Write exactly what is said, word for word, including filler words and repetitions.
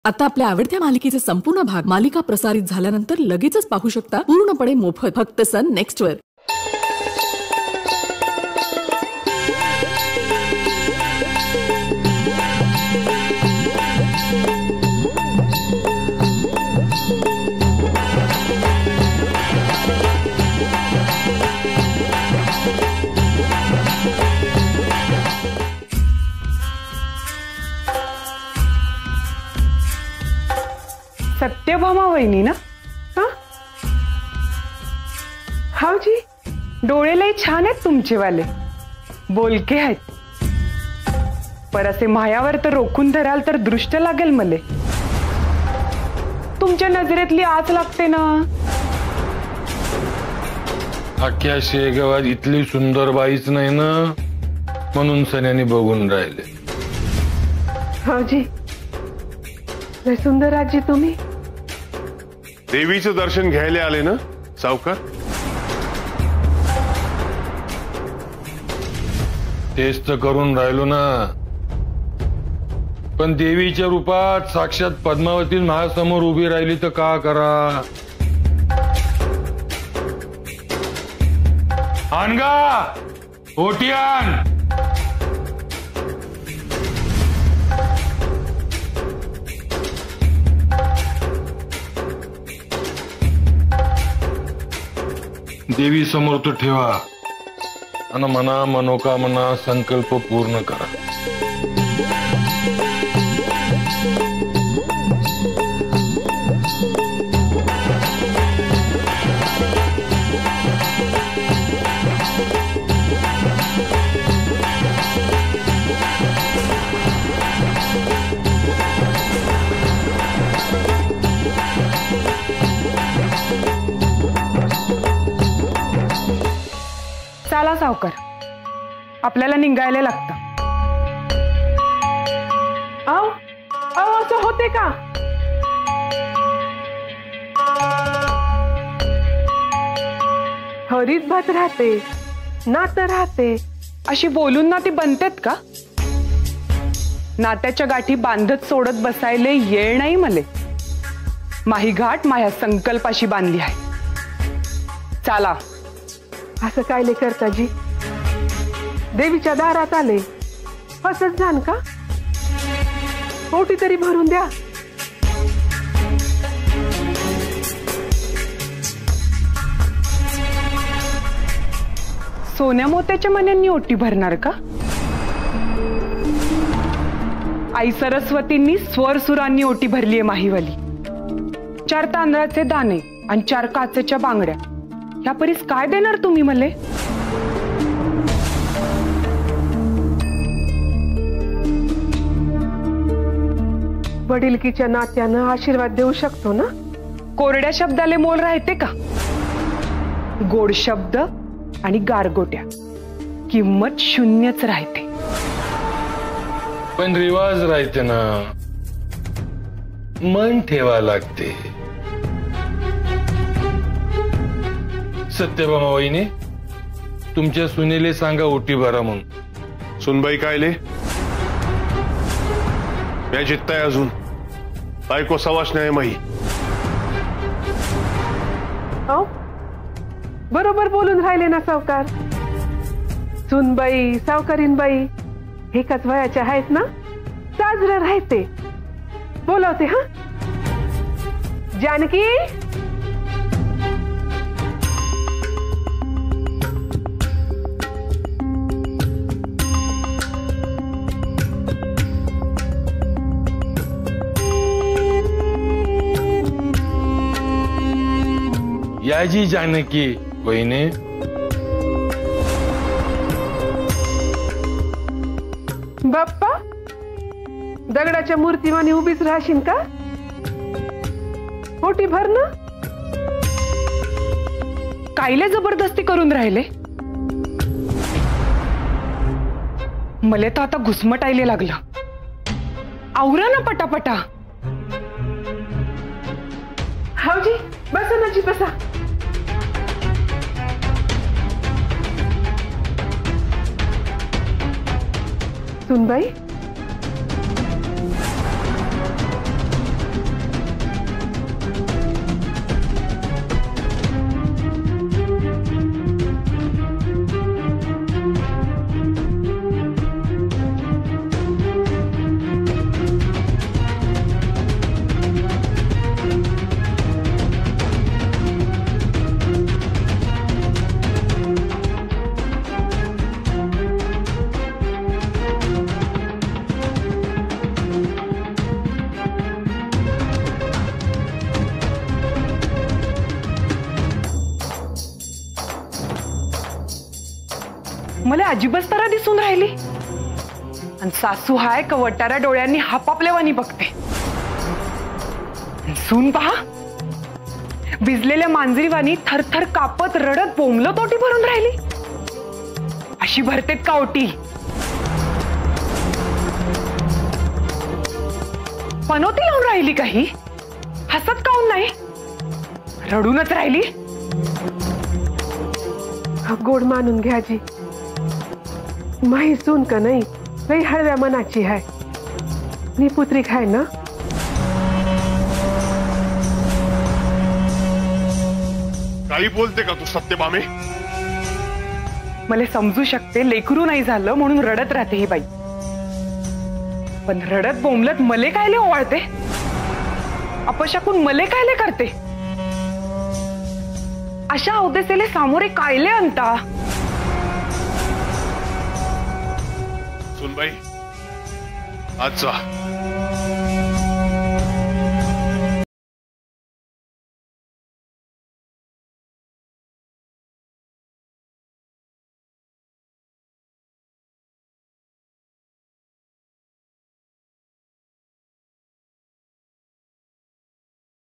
आता आपल्या आवडत्या मालिकेचे संपूर्ण भाग मालिका प्रसारित झाल्यानंतर लगेचच पाहू शकता पूर्णपणे मोफत फक्त सन नेक्स्ट वर। सत्यभामा वहिनी ना? हा हाव जी, डोळे लय छान आहेत तुमचे वाले, बोलके आहेत। पर असे मायावर तर रोखून धराल तर दृष्ट लागेल मले। तुमच्या नजरेतली आच लागते ना। अख्ख्या शेगावात इतली सुंदर बाईच नाही ना, म्हणून सन्यानी बघून राहिले। हाव जी, लय सुंदर आजी तुम्ही। देवीचं दर्शन घ्यायला आले ना सावकार? तेच तर करून राहिलो ना, पण देवीच्या रूपात साक्षात पद्मावती माझ्यासमोर उभी राहिली तर का करा? आणगा ओटी आण। देवी समोर तो ठेवा आणि मना मनोकामना संकल्प पूर्ण करा। चला सावकार, आपल्याला निघायला लागतं। आओ आओ, असं होते का? हरीत भात राहते नातं राहते अशी बोलून ना ती बनतेत का? नात्याच्या गाठी बांधत सोडत बसायले येळ नाही मले। माही घाट माया संकल्पाशी बांधली आहे। चला। असं काय ले करता जी? देवीच्या दारात आले असंच जाण का? ओटी तरी भरून द्या। सोन्या मोत्याच्या मन्यांनी ओटी भरणार का? आई सरस्वतींनी स्वर सुरांनी ओटी भरलीये माहीवाली। चार तांदळाचे दाणे आणि चार काचेच्या बांगड्या, या परीस काय देणार तुम्ही मले? वडिलकीच्या नात्यानं आशीर्वाद देऊ शकतो ना? कोरड्या शब्दाले मोल राहते का? गोड शब्द आणि गारगोट्या किंमत शून्यच राहते। पण रिवाज राहते ना, मन ठेवा लागते। सत्यभामा वहिनी, तुमच्या सुनेले सांगा ओटी भरा म्हणून। सुनबाई कायले? या चित्ताय अजून बायको सवाश नाही माही। हो, बरोबर बोलून राहिले ना सावकार। सुनबाई सावकारीनबाई एकाच वयाच्या आहेत ना, साजरं राहते। बोलवते हा। जानकी, याजी जानकी वहिनी। बाप्पा, दगडाच्या मूर्तीवानी उभीच राहशील का? ओटी भर ना। कायले जबरदस्ती करून राहिले? मले तर आता घुसमटायला लागलं। आवरा ना पटापटा। हावजी, बसा ना जी, बसा। सुनबाई, मला अजिबात तरा दिसून राहिली आणि सासू हाय कवटारा डोळ्यांनी हापापल्यावानी बघते. सून पहा भिजलेल्या मांजरीवानी थरथर कापत रडत बोंबलं तोटी भरून राहिली. अशी भरतेत का ओटी? पनोती लावून राहिली काही? हसत काऊन नाही? रडूनच राहिली. गोड मानून घ्या जी. माही सून का नाही लई हळव्या मनाची आहे. निपुत्री खाय ना. काही बोलते का तू सत्यभामे? मला समजू शकते लेकरू नाही झालं म्हणून रडत राहते ही बाई, पण रडत बोंबलत मले कायले ओवाळते? अपशाकून मले कायले करते? अशा अवदेसेले सामोरे कायले आणता? सुनबाई आज जा.